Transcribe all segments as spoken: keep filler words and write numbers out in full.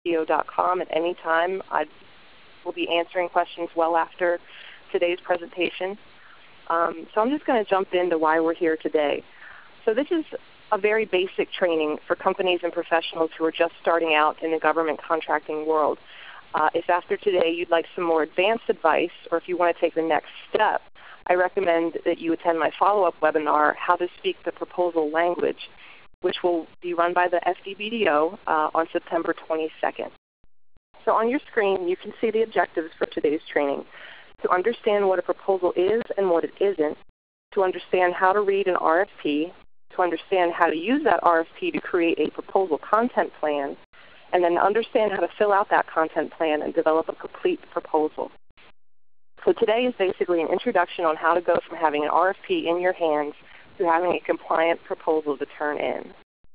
P O dot com at any time. I will be answering questions well after today's presentation. Um, so I'm just going to jump into why we're here today. So this is a very basic training for companies and professionals who are just starting out in the government contracting world. Uh, if after today you'd like some more advanced advice, or if you want to take the next step, I recommend that you attend my follow-up webinar, How to Speak the Proposal Language, which will be run by the F D B D O uh, on September twenty-second. So on your screen, you can see the objectives for today's training: to understand what a proposal is and what it isn't, to understand how to read an R F P, to understand how to use that R F P to create a proposal content plan, and then to understand how to fill out that content plan and develop a complete proposal. So today is basically an introduction on how to go from having an R F P in your hands to having a compliant proposal to turn in.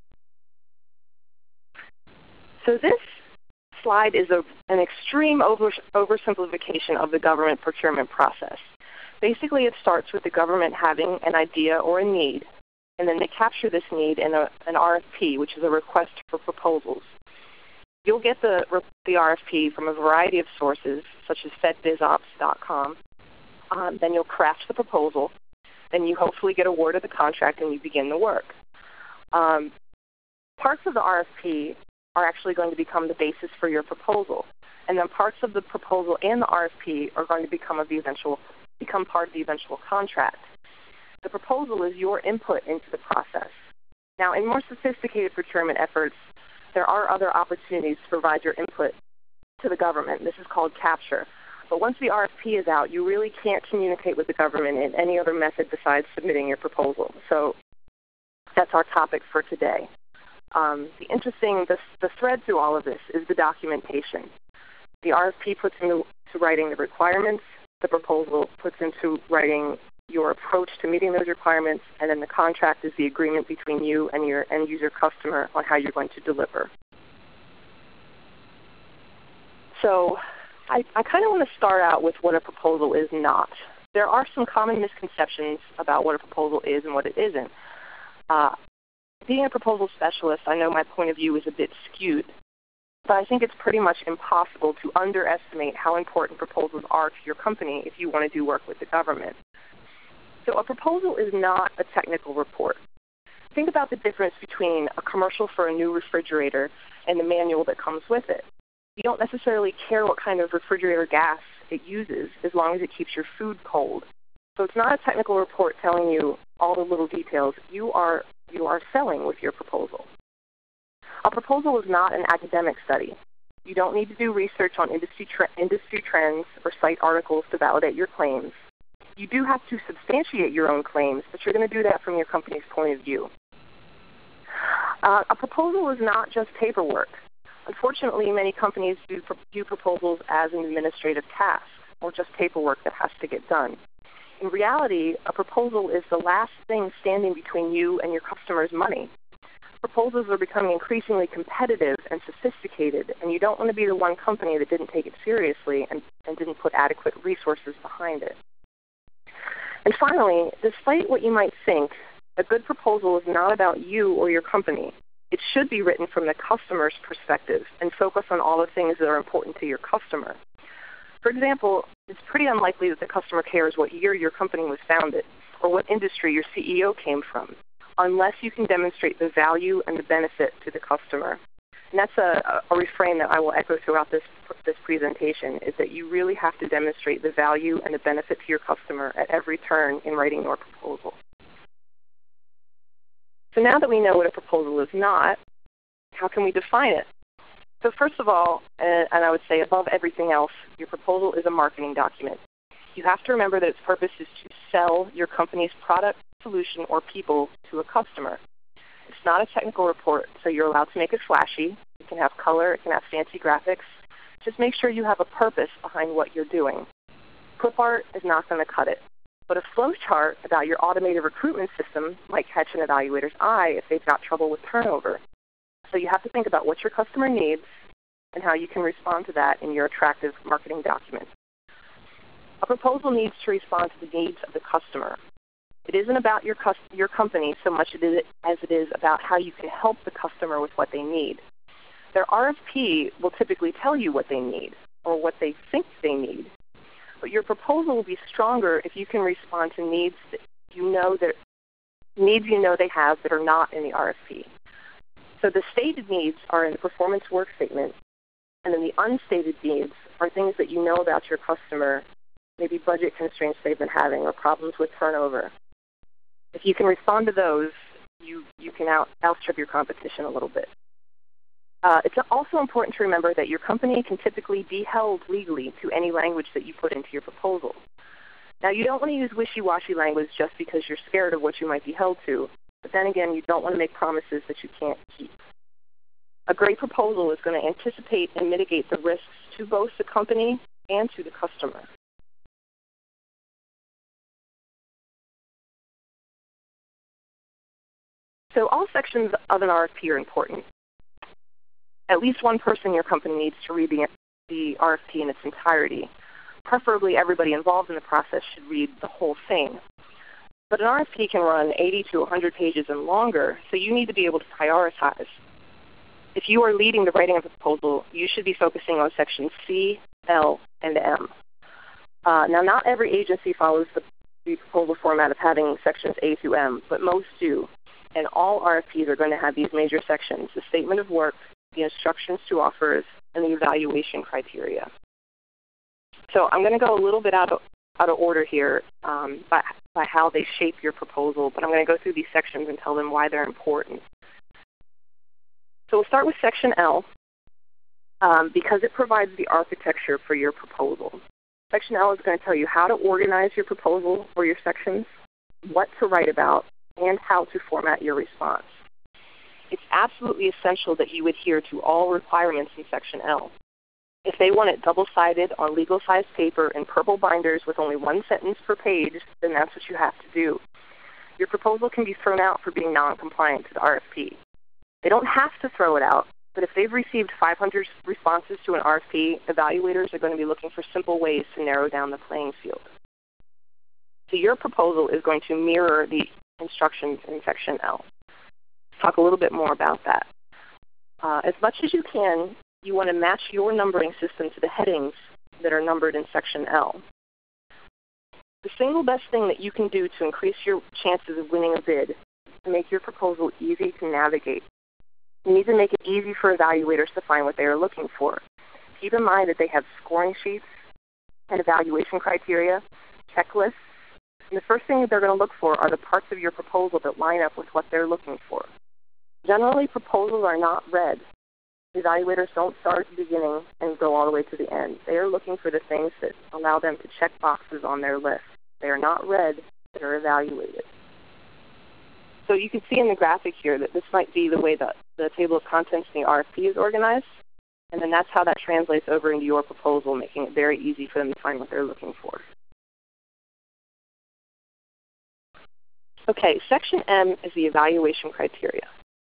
So this slide is a, an extreme over, oversimplification of the government procurement process. Basically, it starts with the government having an idea or a need, and then they capture this need in a, an R F P, which is a request for proposals. You'll get the, the R F P from a variety of sources, such as fed biz ops dot com. Um, then you'll craft the proposal. Then you hopefully get awarded the contract and you begin the work. Um, parts of the R F P are actually going to become the basis for your proposal. And then parts of the proposal and the R F P are going to become, of the eventual, become part of the eventual contract. The proposal is your input into the process. Now, in more sophisticated procurement efforts, there are other opportunities to provide your input to the government. This is called capture. But once the R F P is out, you really can't communicate with the government in any other method besides submitting your proposal. So that's our topic for today. Um, the interesting, the, the thread through all of this is the documentation. The R F P puts into writing the requirements, the proposal puts into writing your approach to meeting those requirements, and then the contract is the agreement between you and your end user customer on how you're going to deliver. So I, I kind of want to start out with what a proposal is not. There are some common misconceptions about what a proposal is and what it isn't. Uh, being a proposal specialist, I know my point of view is a bit skewed, but I think it's pretty much impossible to underestimate how important proposals are to your company if you want to do work with the government. So a proposal is not a technical report. Think about the difference between a commercial for a new refrigerator and the manual that comes with it. You don't necessarily care what kind of refrigerator gas it uses as long as it keeps your food cold. So it's not a technical report telling you all the little details. You are, you are selling with your proposal. A proposal is not an academic study. You don't need to do research on industry, tre industry trends or cite articles to validate your claims. You do have to substantiate your own claims, but you're going to do that from your company's point of view. Uh, a proposal is not just paperwork. Unfortunately, many companies do, view proposals as an administrative task or just paperwork that has to get done. In reality, a proposal is the last thing standing between you and your customer's money. Proposals are becoming increasingly competitive and sophisticated, and you don't want to be the one company that didn't take it seriously and, and didn't put adequate resources behind it. And finally, despite what you might think, a good proposal is not about you or your company. It should be written from the customer's perspective and focus on all the things that are important to your customer. For example, it's pretty unlikely that the customer cares what year your company was founded or what industry your C E O came from, unless you can demonstrate the value and the benefit to the customer. And that's a, a refrain that I will echo throughout this, this presentation, is that you really have to demonstrate the value and the benefit to your customer at every turn in writing your proposal. So now that we know what a proposal is not, how can we define it? So first of all, and I would say above everything else, your proposal is a marketing document. You have to remember that its purpose is to sell your company's product, solution, or people to a customer. It's not a technical report, so you're allowed to make it flashy. It can have color. It can have fancy graphics. Just make sure you have a purpose behind what you're doing. Clip art is not going to cut it. But a flow chart about your automated recruitment system might catch an evaluator's eye if they've got trouble with turnover. So you have to think about what your customer needs and how you can respond to that in your attractive marketing document. A proposal needs to respond to the needs of the customer. It isn't about your, your company so much as it is about how you can help the customer with what they need. Their R F P will typically tell you what they need or what they think they need, but your proposal will be stronger if you can respond to needs that you know that needs you know they have that are not in the R F P. So the stated needs are in the performance work statement, and then the unstated needs are things that you know about your customer, maybe budget constraints they've been having or problems with turnover. If you can respond to those, you, you can out, outstrip your competition a little bit. Uh, it's also important to remember that your company can typically be held legally to any language that you put into your proposal. Now, you don't want to use wishy-washy language just because you're scared of what you might be held to, but then again, you don't want to make promises that you can't keep. A great proposal is going to anticipate and mitigate the risks to both the company and to the customer. So all sections of an R F P are important. At least one person in your company needs to read the, the R F P in its entirety. Preferably everybody involved in the process should read the whole thing. But an R F P can run eighty to one hundred pages and longer, so you need to be able to prioritize. If you are leading the writing of a proposal, you should be focusing on sections C, L, and M. Uh, now, not every agency follows the, the proposal format of having sections A through M, but most do. And all R F Ps are going to have these major sections: the statement of work, the instructions to offers, and the evaluation criteria. So I'm going to go a little bit out of, out of order here um, by, by how they shape your proposal, but I'm going to go through these sections and tell them why they're important. So we'll start with section L um, because it provides the architecture for your proposal. Section L is going to tell you how to organize your proposal or your sections, what to write about, and how to format your response. It's absolutely essential that you adhere to all requirements in section L. If they want it double-sided on legal-sized paper in purple binders with only one sentence per page, then that's what you have to do. Your proposal can be thrown out for being non-compliant to the R F P. They don't have to throw it out, but if they've received five hundred responses to an R F P, evaluators are going to be looking for simple ways to narrow down the playing field. So your proposal is going to mirror the instructions in section L. Let's talk a little bit more about that. Uh, as much as you can, you want to match your numbering system to the headings that are numbered in section L. The single best thing that you can do to increase your chances of winning a bid is to make your proposal easy to navigate. You need to make it easy for evaluators to find what they are looking for. Keep in mind that they have scoring sheets and evaluation criteria, checklists, and the first thing that they're going to look for are the parts of your proposal that line up with what they're looking for. Generally, proposals are not read. Evaluators don't start at the beginning and go all the way to the end. They are looking for the things that allow them to check boxes on their list. They are not read, they are evaluated. So you can see in the graphic here that this might be the way that the table of contents in the R F P is organized, and then that's how that translates over into your proposal, making it very easy for them to find what they're looking for. Okay, section M is the evaluation criteria.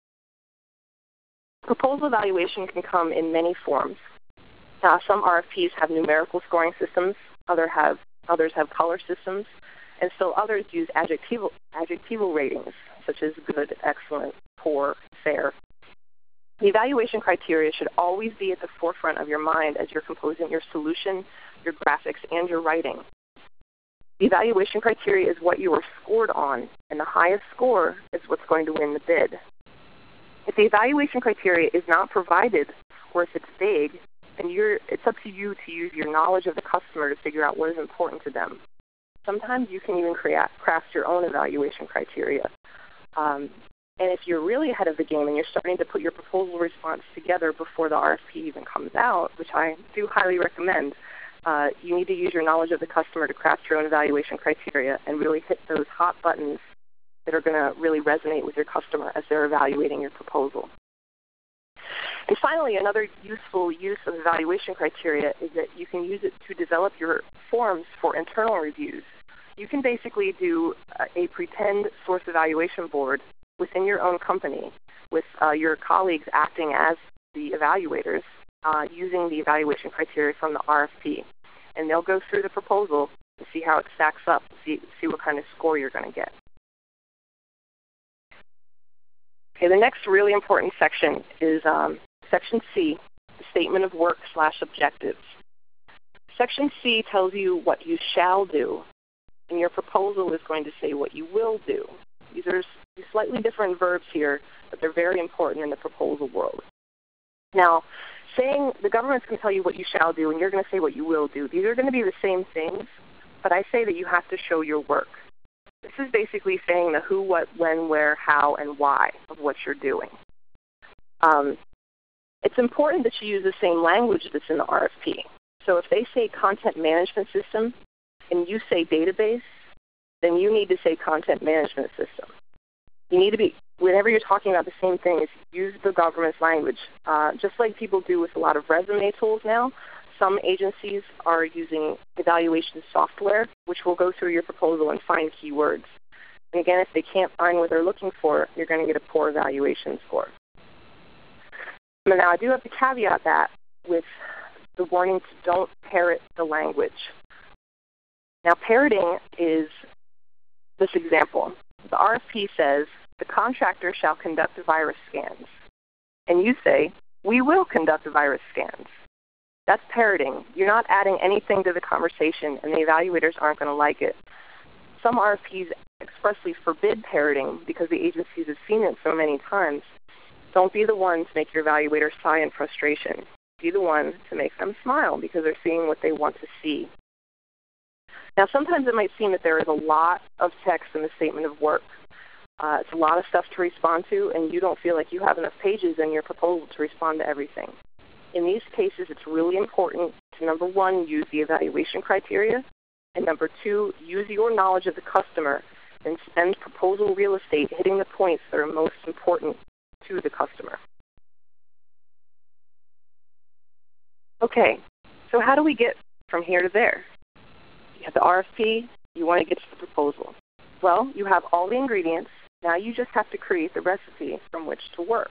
Proposal evaluation can come in many forms. Uh, some R F Ps have numerical scoring systems, other have, others have color systems, and still others use adjectival, adjectival ratings, such as good, excellent, poor, fair. The evaluation criteria should always be at the forefront of your mind as you're composing your solution, your graphics, and your writing. The evaluation criteria is what you are scored on, and the highest score is what's going to win the bid. If the evaluation criteria is not provided, or if it's vague, then you're, it's up to you to use your knowledge of the customer to figure out what is important to them. Sometimes you can even create, craft your own evaluation criteria. Um, and if you're really ahead of the game and you're starting to put your proposal response together before the R F P even comes out, which I do highly recommend, uh, you need to use your knowledge of the customer to craft your own evaluation criteria and really hit those hot buttons that are going to really resonate with your customer as they're evaluating your proposal. And finally, another useful use of evaluation criteria is that you can use it to develop your forms for internal reviews. You can basically do a pretend source evaluation board within your own company with uh, your colleagues acting as the evaluators uh, using the evaluation criteria from the R F P. And they'll go through the proposal to see how it stacks up, see, see what kind of score you're going to get. Okay, the next really important section is um, Section C, the statement of work slash objectives. Section C tells you what you shall do, and your proposal is going to say what you will do. These are slightly different verbs here, but they're very important in the proposal world. Now, saying the government's going to tell you what you shall do, and you're going to say what you will do. These are going to be the same things, but I say that you have to show your work. This is basically saying the who, what, when, where, how, and why of what you're doing. Um, it's important that you use the same language that's in the R F P. So if they say content management system and you say database, then you need to say content management system. You need to be, whenever you're talking about the same thing, is use the government's language. Uh, just like people do with a lot of resume tools now, some agencies are using evaluation software, which will go through your proposal and find keywords. And again, if they can't find what they're looking for, you're going to get a poor evaluation score. But now I do have to caveat that with the warning to don't parrot the language. Now parroting is this example. The R F P says, the contractor shall conduct virus scans. And you say, we will conduct virus scans. That's parroting. You're not adding anything to the conversation, and the evaluators aren't going to like it. Some R F Ps expressly forbid parroting because the agencies have seen it so many times. Don't be the one to make your evaluator sigh in frustration. Be the one to make them smile because they're seeing what they want to see. Now, sometimes it might seem that there is a lot of text in the statement of work. Uh, it's a lot of stuff to respond to, and you don't feel like you have enough pages in your proposal to respond to everything. In these cases, it's really important to, number one, use the evaluation criteria, and number two, use your knowledge of the customer and spend proposal real estate hitting the points that are most important to the customer. Okay, so how do we get from here to there? You have the R F P, you want to get to the proposal. Well, you have all the ingredients. Now you just have to create the recipe from which to work.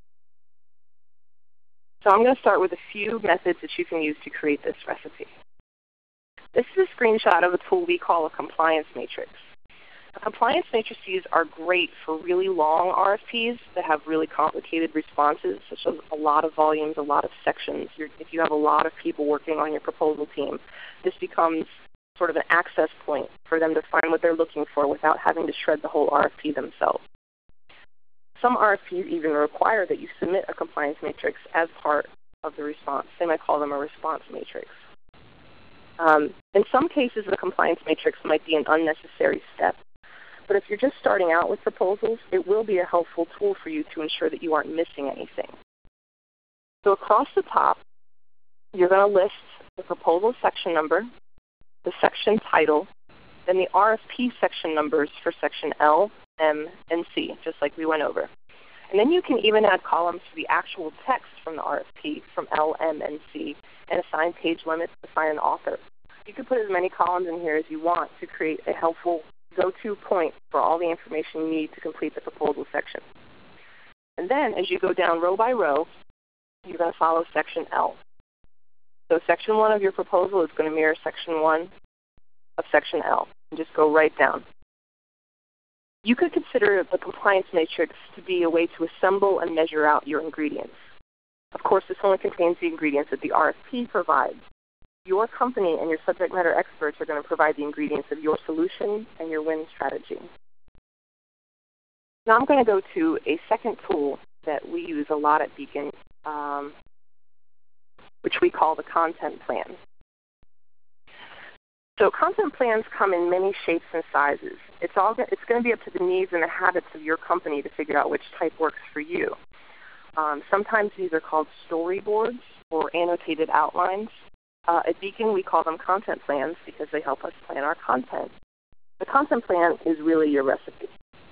So I'm going to start with a few methods that you can use to create this recipe. This is a screenshot of a tool we call a compliance matrix. Now, compliance matrices are great for really long R F Ps that have really complicated responses, such as a lot of volumes, a lot of sections. You're, if you have a lot of people working on your proposal team, this becomes sort of an access point for them to find what they're looking for without having to shred the whole R F P themselves. Some R F Ps even require that you submit a compliance matrix as part of the response. They might call them a response matrix. Um, in some cases, the compliance matrix might be an unnecessary step. But if you're just starting out with proposals, it will be a helpful tool for you to ensure that you aren't missing anything. So across the top, you're going to list the proposal section number, the section title, then the R F P section numbers for section L, M, and C, just like we went over. And then you can even add columns for the actual text from the R F P from L, M, and C, and assign page limits, assign an author. You can put as many columns in here as you want to create a helpful go-to point for all the information you need to complete the proposal section. And then as you go down row by row, you're going to follow section L. So section one of your proposal is going to mirror section one of section L. And just go right down. You could consider the compliance matrix to be a way to assemble and measure out your ingredients. Of course, this only contains the ingredients that the R F P provides. Your company and your subject matter experts are going to provide the ingredients of your solution and your win strategy. Now I'm going to go to a second tool that we use a lot at Beacon, um, which we call the content plan. So content plans come in many shapes and sizes. It's, all, it's going to be up to the needs and the habits of your company to figure out which type works for you. Um, sometimes these are called storyboards or annotated outlines. Uh, at Beacon, we call them content plans because they help us plan our content. The content plan is really your recipe.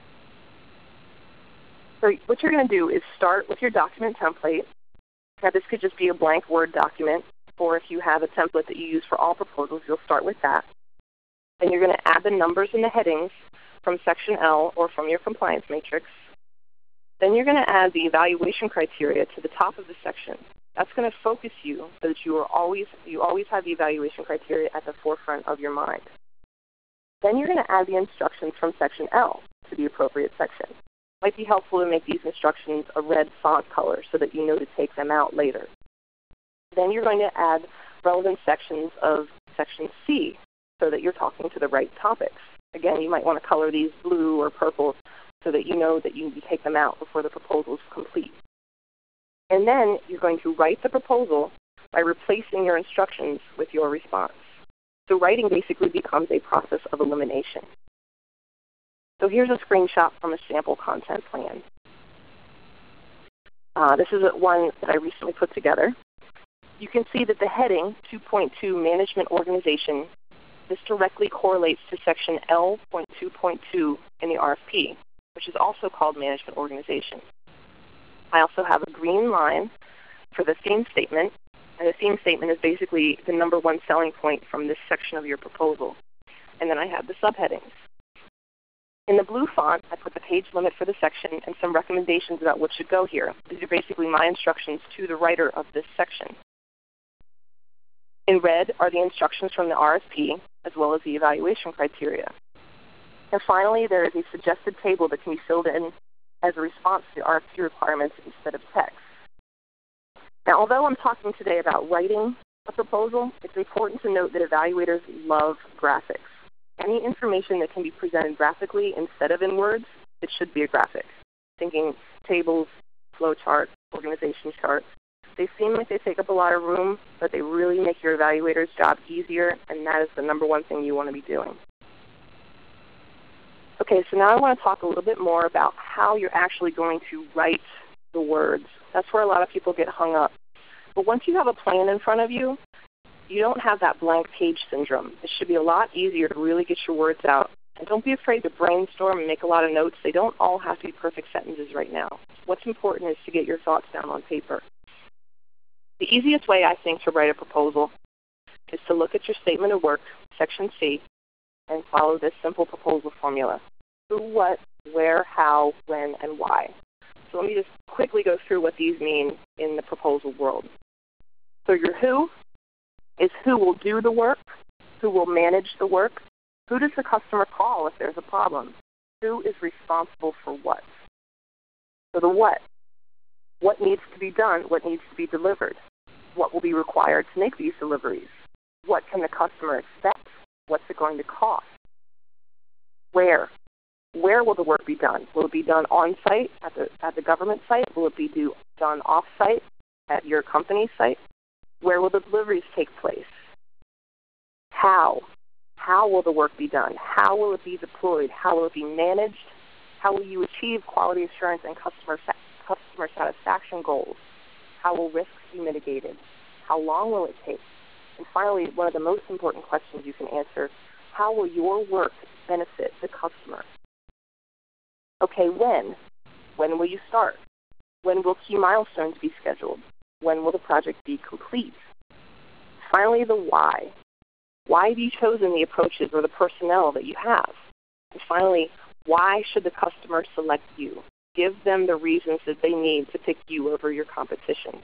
So what you're going to do is start with your document template. Now this could just be a blank Word document, or if you have a template that you use for all proposals, you'll start with that. Then you're going to add the numbers and the headings from section L or from your compliance matrix. Then you're going to add the evaluation criteria to the top of the section. That's going to focus you so that you are always you always have the evaluation criteria at the forefront of your mind. Then you're going to add the instructions from section L to the appropriate section. It might be helpful to make these instructions a red font color so that you know to take them out later. Then you're going to add relevant sections of section C so that you're talking to the right topics. Again, you might want to color these blue or purple so that you know that you need to take them out before the proposal is complete. And then you're going to write the proposal by replacing your instructions with your response. So writing basically becomes a process of elimination. So here's a screenshot from a sample content plan. Uh, this is one that I recently put together. You can see that the heading two point two Management Organization, this directly correlates to section L two point two in the R F P, which is also called Management Organization. I also have a green line for the theme statement, and the theme statement is basically the number one selling point from this section of your proposal. And then I have the subheadings. In the blue font, I put the page limit for the section and some recommendations about what should go here. These are basically my instructions to the writer of this section. In red are the instructions from the R F P, as well as the evaluation criteria. And finally, there is a suggested table that can be filled in as a response to the R F P requirements instead of text. Now, although I'm talking today about writing a proposal, it's important to note that evaluators love graphics. Any information that can be presented graphically instead of in words, it should be a graphic. Thinking tables, flow charts, organization charts. They seem like they take up a lot of room, but they really make your evaluator's job easier, and that is the number one thing you want to be doing. Okay, so now I want to talk a little bit more about how you're actually going to write the words. That's where a lot of people get hung up. But once you have a plan in front of you, you don't have that blank page syndrome. It should be a lot easier to really get your words out. And don't be afraid to brainstorm and make a lot of notes. They don't all have to be perfect sentences right now. What's important is to get your thoughts down on paper. The easiest way, I think, to write a proposal is to look at your statement of work, section C, and follow this simple proposal formula. Who, what, where, how, when, and why. So let me just quickly go through what these mean in the proposal world. So your who is who will do the work, who will manage the work, who does the customer call if there's a problem, who is responsible for what. So the what. What needs to be done, what needs to be delivered, what will be required to make these deliveries, what can the customer expect, what's it going to cost, where. Where will the work be done? Will it be done on-site at the, at the government site? Will it be do, done off-site at your company site? Where will the deliveries take place? How? How will the work be done? How will it be deployed? How will it be managed? How will you achieve quality assurance and customer, customer satisfaction goals? How will risks be mitigated? How long will it take? And finally, one of the most important questions you can answer, how will your work benefit the customer? Okay, when? When will you start? When will key milestones be scheduled? When will the project be complete? Finally, the why. Why have you chosen the approaches or the personnel that you have? And finally, why should the customer select you? Give them the reasons that they need to pick you over your competition.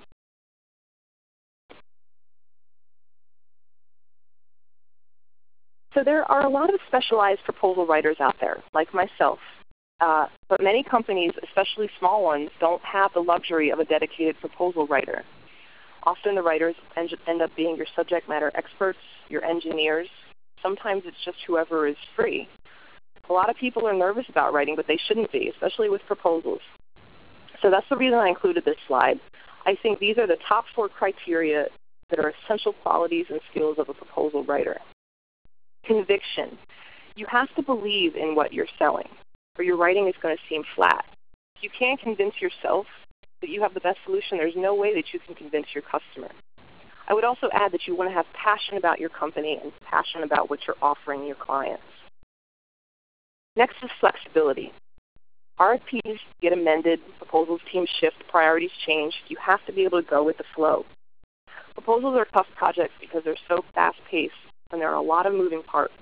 So there are a lot of specialized proposal writers out there, like myself. Uh, but many companies, especially small ones, don't have the luxury of a dedicated proposal writer. Often the writers end up being your subject matter experts, your engineers. Sometimes it's just whoever is free. A lot of people are nervous about writing, but they shouldn't be, especially with proposals. So that's the reason I included this slide. I think these are the top four criteria that are essential qualities and skills of a proposal writer. Conviction. You have to believe in what you're selling, or your writing is going to seem flat. If you can't convince yourself that you have the best solution, there's no way that you can convince your customer. I would also add that you want to have passion about your company and passion about what you're offering your clients. Next is flexibility. R F Ps get amended, proposals teams shift, priorities change. You have to be able to go with the flow. Proposals are tough projects because they're so fast-paced and there are a lot of moving parts.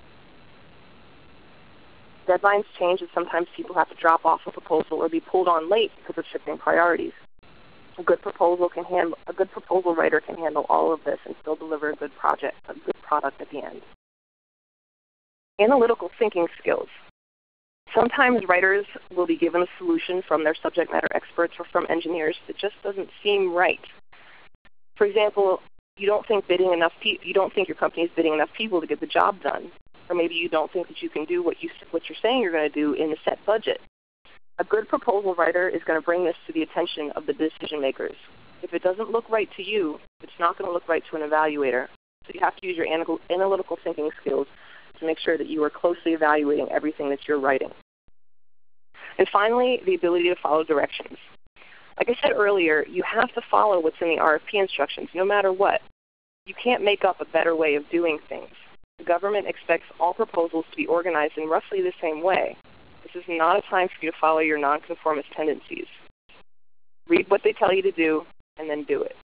Deadlines change, and sometimes people have to drop off a proposal or be pulled on late because of shifting priorities. A good proposal can handle, a good proposal writer can handle all of this and still deliver a good project, a good product at the end. Analytical thinking skills. Sometimes writers will be given a solution from their subject matter experts or from engineers that just doesn't seem right. For example, you don't think bidding enough pe- you don't think your company is bidding enough people to get the job done, or maybe you don't think that you can do what you what you're saying you're going to do in the set budget. A good proposal writer is going to bring this to the attention of the decision makers. If it doesn't look right to you, it's not going to look right to an evaluator. So you have to use your analytical thinking skills to make sure that you are closely evaluating everything that you're writing. And finally, the ability to follow directions. Like I said earlier, you have to follow what's in the R F P instructions, no matter what. You can't make up a better way of doing things. The government expects all proposals to be organized in roughly the same way. This is not a time for you to follow your nonconformist tendencies. Read what they tell you to do, and then do it.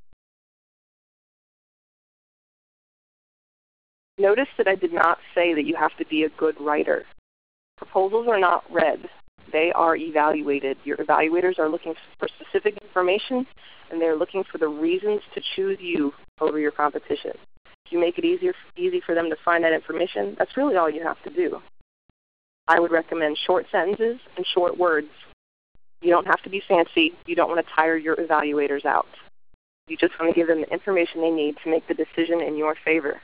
Notice that I did not say that you have to be a good writer. Proposals are not read. They are evaluated. Your evaluators are looking for specific information, and they're looking for the reasons to choose you over your competition. If you make it easier, easy for them to find that information, that's really all you have to do. I would recommend short sentences and short words. You don't have to be fancy. You don't want to tire your evaluators out. You just want to give them the information they need to make the decision in your favor.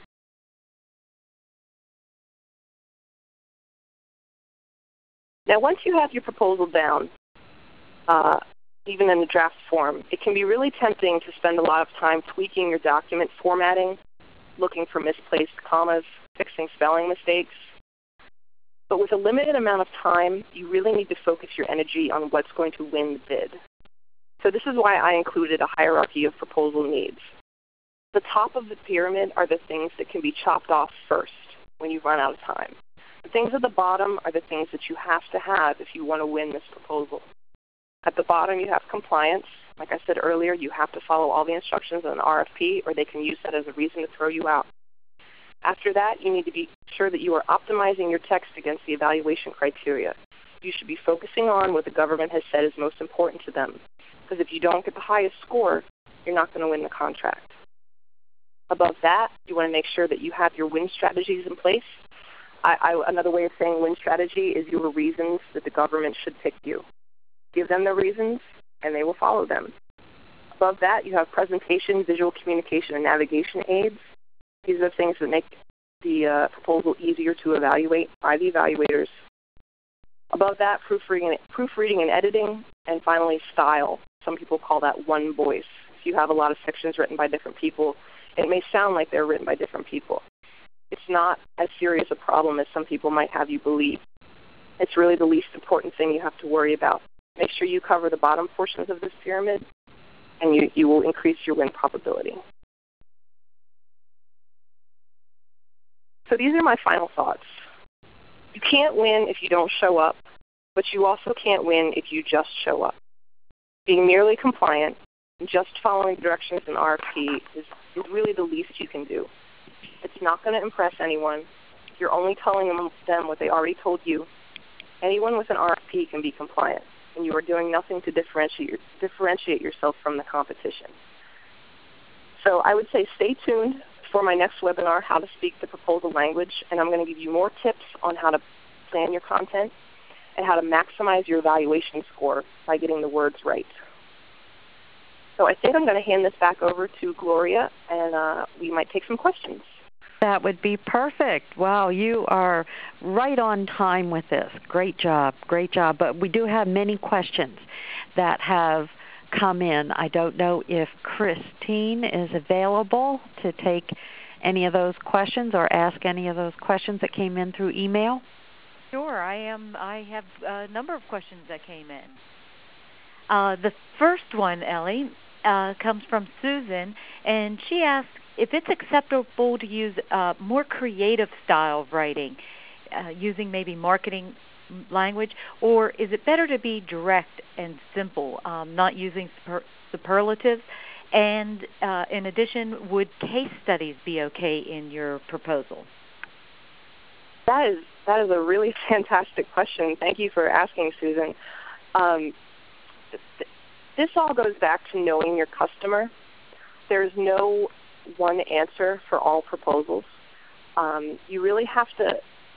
Now, once you have your proposal down, uh, even in the draft form, it can be really tempting to spend a lot of time tweaking your document formatting, looking for misplaced commas, fixing spelling mistakes. But with a limited amount of time, you really need to focus your energy on what's going to win the bid. So this is why I included a hierarchy of proposal needs. The top of the pyramid are the things that can be chopped off first when you run out of time. The things at the bottom are the things that you have to have if you want to win this proposal. At the bottom, you have compliance. Like I said earlier, you have to follow all the instructions in an R F P, or they can use that as a reason to throw you out. After that, you need to be sure that you are optimizing your text against the evaluation criteria. You should be focusing on what the government has said is most important to them, because if you don't get the highest score, you're not going to win the contract. Above that, you want to make sure that you have your win strategies in place. I, I, another way of saying win strategy is your reasons that the government should pick you. Give them the reasons, and they will follow them. Above that, you have presentation, visual communication, and navigation aids. These are things that make the uh, proposal easier to evaluate by the evaluators. Above that, proofreading, proofreading and editing. And finally, style. Some people call that one voice. If you have a lot of sections written by different people, it may sound like they're written by different people. It's not as serious a problem as some people might have you believe. It's really the least important thing you have to worry about. Make sure you cover the bottom portions of this pyramid, and you, you will increase your win probability. So these are my final thoughts. You can't win if you don't show up, but you also can't win if you just show up. Being merely compliant and just following directions in R F P is, is really the least you can do. It's not going to impress anyone. You're only telling them what they already told you. Anyone with an R F P can be compliant, and you are doing nothing to differentiate, differentiate yourself from the competition. So I would say stay tuned for my next webinar, How to Speak the Proposal Language, and I'm going to give you more tips on how to plan your content and how to maximize your evaluation score by getting the words right. So I think I'm going to hand this back over to Gloria, and uh, we might take some questions. That would be perfect. Wow, you are right on time with this. Great job, great job. But we do have many questions that have come in. I don't know if Christine is available to take any of those questions or ask any of those questions that came in through email. Sure, I am. I have a number of questions that came in. Uh, the first one, Ellie, uh, comes from Susan, and she asked if it's acceptable to use uh, more creative style of writing, uh, using maybe marketing language, or is it better to be direct and simple, um, not using super superlatives? And uh, in addition, would case studies be okay in your proposal? That is that is a really fantastic question. Thank you for asking, Susan. Um, th this all goes back to knowing your customer. There's no one answer for all proposals. Um, you really have to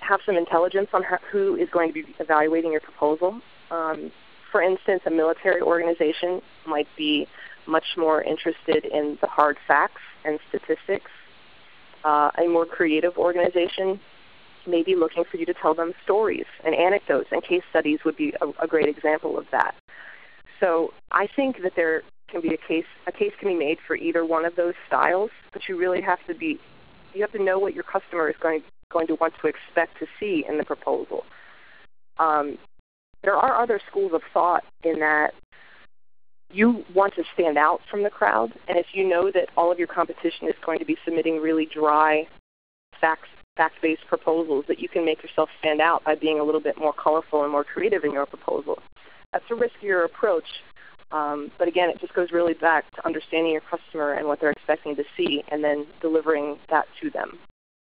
have some intelligence on how, who is going to be evaluating your proposal. Um, for instance, a military organization might be much more interested in the hard facts and statistics. Uh, a more creative organization may be looking for you to tell them stories and anecdotes, and case studies would be a, a great example of that. So I think that there can be a case a case can be made for either one of those styles, but you really have to be you have to know what your customer is going going to want to expect to see in the proposal. Um, there are other schools of thought in that you want to stand out from the crowd, and if you know that all of your competition is going to be submitting really dry, facts, fact-based proposals, that you can make yourself stand out by being a little bit more colorful and more creative in your proposal. That's a riskier approach, um, but again, it just goes really back to understanding your customer and what they're expecting to see, and then delivering that to them.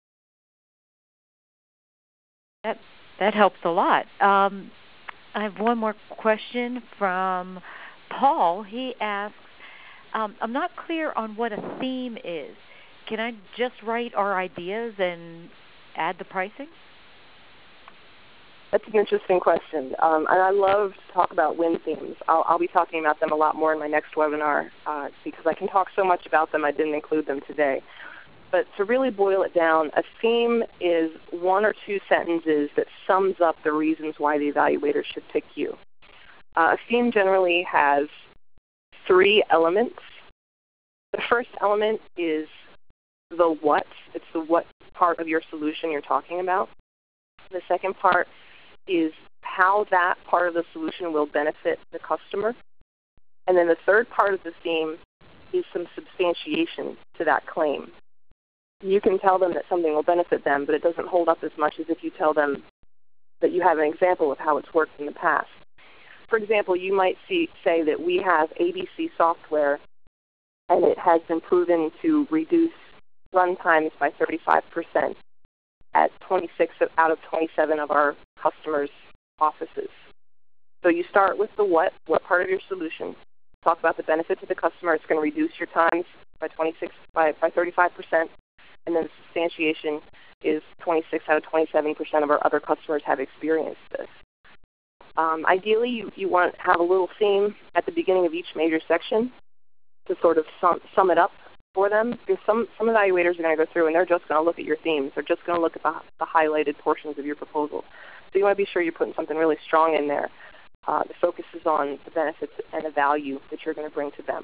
That that helps a lot. Um, I have one more question from Paul. He asks, um, I'm not clear on what a theme is. Can I just write our ideas and add the pricing? That's an interesting question. Um, and I love to talk about win themes. I'll, I'll be talking about them a lot more in my next webinar uh, because I can talk so much about them I didn't include them today. But to really boil it down, a theme is one or two sentences that sums up the reasons why the evaluator should pick you. Uh, a theme generally has three elements. The first element is the what. It's the what part of your solution you're talking about. The second part is how that part of the solution will benefit the customer. And then the third part of the theme is some substantiation to that claim. You can tell them that something will benefit them, but it doesn't hold up as much as if you tell them that you have an example of how it's worked in the past. For example, you might see, say that we have A B C software, and it has been proven to reduce run times by thirty-five percent at twenty-six out of twenty-seven of our customers' offices. So you start with the what, what part of your solution. Talk about the benefit to the customer. It's going to reduce your times by twenty-six by, by thirty-five percent. And then the substantiation is twenty-six out of twenty-seven percent of our other customers have experienced this. Um, ideally, you, you want to have a little theme at the beginning of each major section to sort of sum, sum it up for them. Because some, some evaluators are going to go through and they're just going to look at your themes. They're just going to look at the, the highlighted portions of your proposal. So you want to be sure you're putting something really strong in there uh, that focuses on the benefits and the value that you're going to bring to them.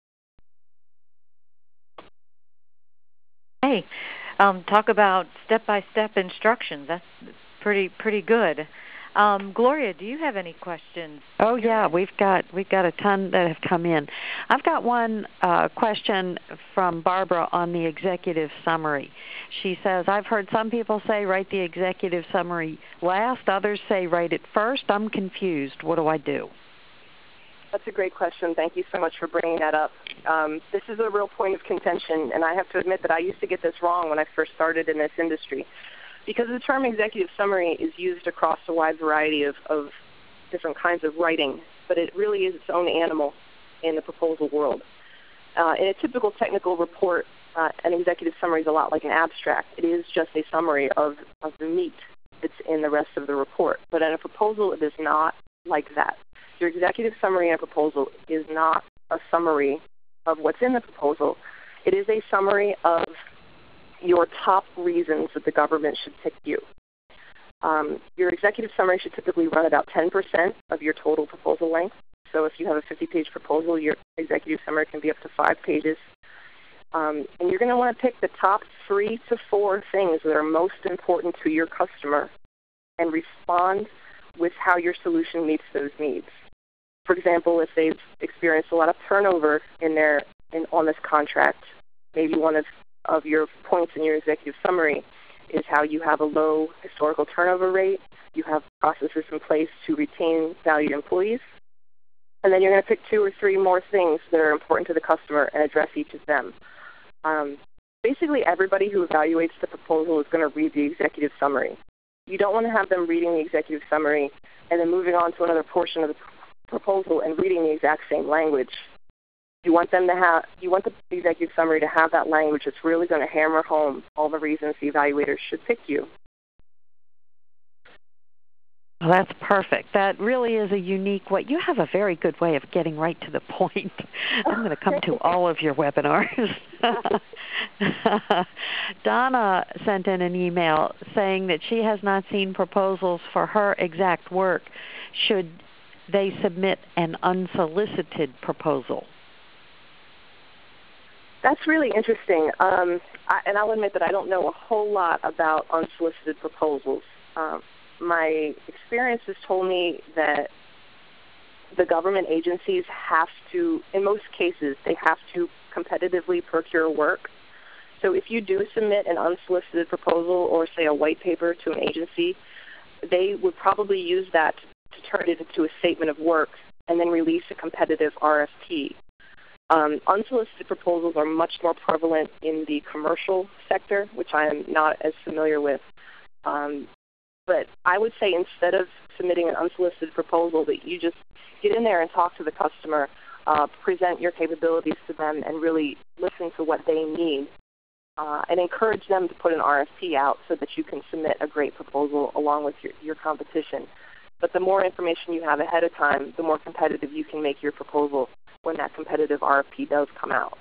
Hey, um, talk about step-by-step instructions. That's pretty pretty good. Um, Gloria, do you have any questions? Oh yeah, we've got we've got a ton that have come in. I've got one uh, question from Barbara on the executive summary. She says, I've heard some people say write the executive summary last, others say write it first. I'm confused. What do I do? That's a great question. Thank you so much for bringing that up. Um, this is a real point of contention, and I have to admit that I used to get this wrong when I first started in this industry. Because the term executive summary is used across a wide variety of, of different kinds of writing, but it really is its own animal in the proposal world. Uh, in a typical technical report, uh, an executive summary is a lot like an abstract. It is just a summary of, of the meat that's in the rest of the report. But in a proposal, it is not like that. Your executive summary in a proposal is not a summary of what's in the proposal. It is a summary of your top reasons that the government should pick you. Um, your executive summary should typically run about ten percent of your total proposal length. So if you have a fifty-page proposal, your executive summary can be up to five pages. Um, and you're going to want to pick the top three to four things that are most important to your customer and respond with how your solution meets those needs. For example, if they've experienced a lot of turnover in their in, on this contract, maybe one of, of your points in your executive summary is how you have a low historical turnover rate, you have processes in place to retain valued employees, and then you're going to pick two or three more things that are important to the customer and address each of them. Um, basically, everybody who evaluates the proposal is going to read the executive summary. You don't want to have them reading the executive summary and then moving on to another portion of the proposal and reading the exact same language. You want them to have, you want the executive summary to have that language that's really going to hammer home all the reasons the evaluators should pick you. Well, that's perfect. That really is a unique way. You have a very good way of getting right to the point. I'm going to come to all of your webinars. Donna sent in an email saying that she has not seen proposals for her exact work. Should they submit an unsolicited proposal? That's really interesting. Um, I, and I'll admit that I don't know a whole lot about unsolicited proposals. Um, my experience has told me that the government agencies have to, in most cases, they have to competitively procure work. So if you do submit an unsolicited proposal or, say, a white paper to an agency, they would probably use that to turn it into a statement of work and then release a competitive R F P. Um, unsolicited proposals are much more prevalent in the commercial sector, which I am not as familiar with. Um, but I would say instead of submitting an unsolicited proposal, that you just get in there and talk to the customer, uh, present your capabilities to them, and really listen to what they need, uh, and encourage them to put an R F P out so that you can submit a great proposal along with your, your competition. But the more information you have ahead of time, the more competitive you can make your proposal when that competitive R F P does come out.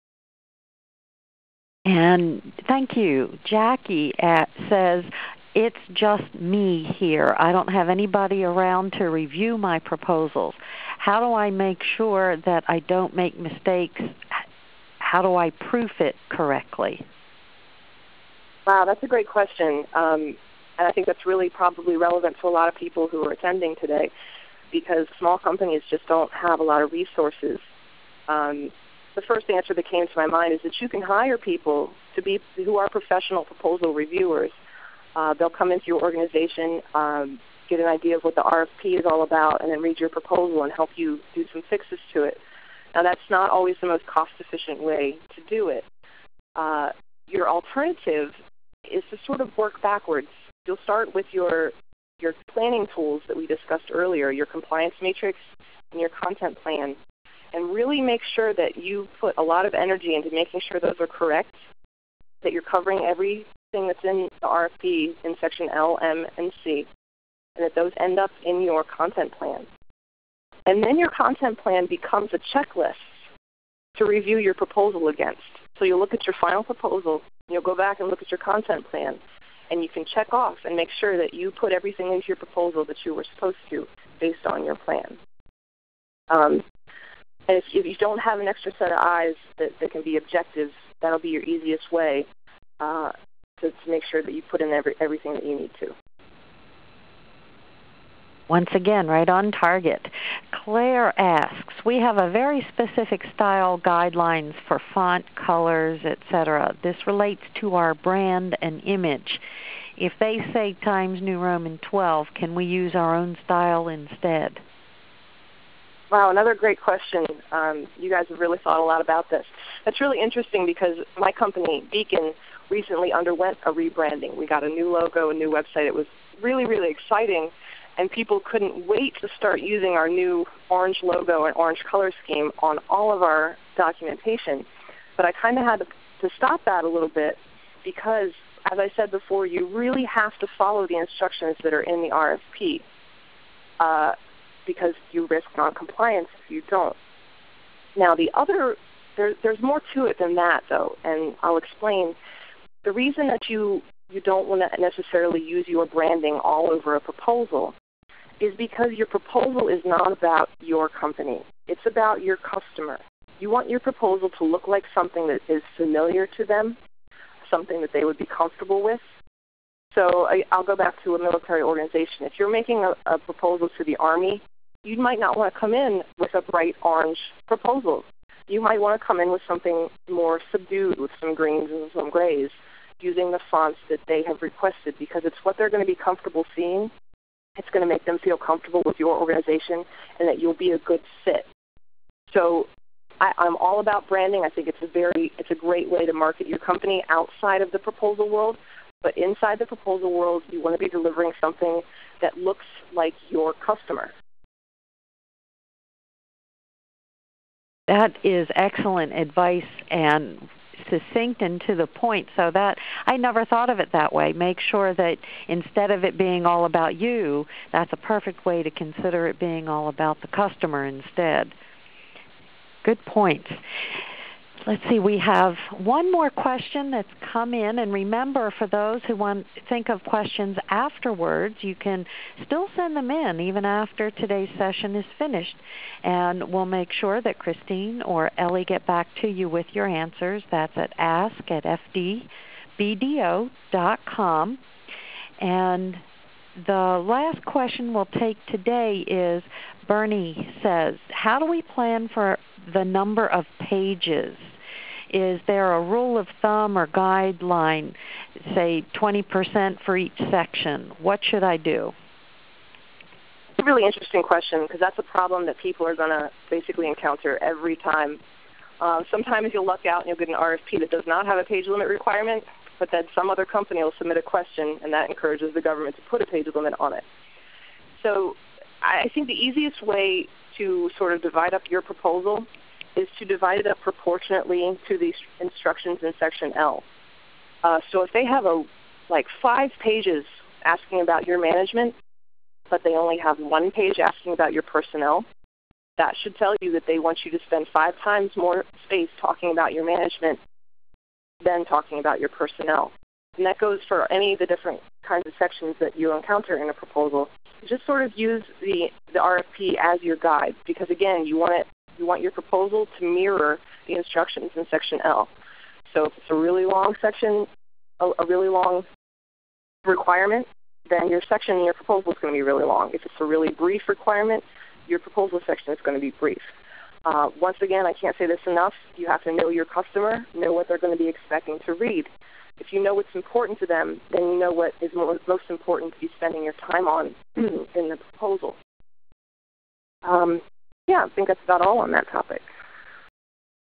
And thank you. Jackie at, says, it's just me here. I don't have anybody around to review my proposals. How do I make sure that I don't make mistakes? How do I proof it correctly? Wow, that's a great question. Um, and I think that's really probably relevant to a lot of people who are attending today, because small companies just don't have a lot of resources. Um, the first answer that came to my mind is that you can hire people to be who are professional proposal reviewers. Uh, they'll come into your organization, um, get an idea of what the R F P is all about, and then read your proposal and help you do some fixes to it. Now, that's not always the most cost-efficient way to do it. Uh, your alternative is to sort of work backwards. You'll start with your your planning tools that we discussed earlier, your compliance matrix and your content plan, and really make sure that you put a lot of energy into making sure those are correct, that you're covering everything that's in the R F P in section L, M, and C, and that those end up in your content plan. And then your content plan becomes a checklist to review your proposal against. So you'll look at your final proposal, and you'll go back and look at your content plan, and you can check off and make sure that you put everything into your proposal that you were supposed to based on your plan. Um, and if, if you don't have an extra set of eyes that, that can be objective, that'll be your easiest way uh, to, to make sure that you put in every, everything that you need to. Once again, right on target. Claire asks, we have a very specific style guidelines for font, colors, et cetera. This relates to our brand and image. If they say Times New Roman twelve, can we use our own style instead? Wow, another great question. Um, you guys have really thought a lot about this. That's really interesting because my company, Beacon, recently underwent a rebranding. We got a new logo, a new website. It was really, really exciting. And people couldn't wait to start using our new orange logo and orange color scheme on all of our documentation. But I kind of had to, to stop that a little bit because, as I said before, you really have to follow the instructions that are in the R F P uh, because you risk non-compliance if you don't. Now, the other, there, there's more to it than that, though, and I'll explain. The reason that you, you don't want to necessarily use your branding all over a proposal is because your proposal is not about your company. It's about your customer. You want your proposal to look like something that is familiar to them, something that they would be comfortable with. So I, I'll go back to a military organization. If you're making a, a proposal to the Army, you might not want to come in with a bright orange proposal. You might want to come in with something more subdued, with some greens and some grays, using the fonts that they have requested because it's what they're going to be comfortable seeing. It's going to make them feel comfortable with your organization and that you'll be a good fit. So I, I'm all about branding. I think it's a very, it's a great way to market your company outside of the proposal world. But inside the proposal world, you want to be delivering something that looks like your customer. That is excellent advice, and succinct and to the point. So that I never thought of it that way. Make sure that instead of it being all about you, that's a perfect way to consider it being all about the customer instead. Good point. Let's see, we have one more question that's come in, and remember, for those who want to think of questions afterwards, you can still send them in even after today's session is finished, and we'll make sure that Christine or Ellie get back to you with your answers. That's at ask at f d b d o dot com. And the last question we'll take today is, Bernie says, how do we plan for the number of pages? Is there a rule of thumb or guideline, say twenty percent for each section? What should I do? It's a really interesting question because that's a problem that people are going to basically encounter every time. Uh, sometimes you'll luck out and you'll get an R F P that does not have a page limit requirement, but then some other company will submit a question, and that encourages the government to put a page limit on it. So I think the easiest way to sort of divide up your proposal is to divide it up proportionately to the instructions in Section L. Uh, so if they have a like five pages asking about your management, but they only have one page asking about your personnel, that should tell you that they want you to spend five times more space talking about your management than talking about your personnel. And that goes for any of the different kinds of sections that you encounter in a proposal. Just sort of use the, the R F P as your guide because, again, you want it You want your proposal to mirror the instructions in Section L. So if it's a really long section, a, a really long requirement, then your section in your proposal is going to be really long. If it's a really brief requirement, your proposal section is going to be brief. Uh, once again, I can't say this enough, you have to know your customer, know what they're going to be expecting to read. If you know what's important to them, then you know what is most important to be spending your time on in the proposal. Um, Yeah, I think that's about all on that topic.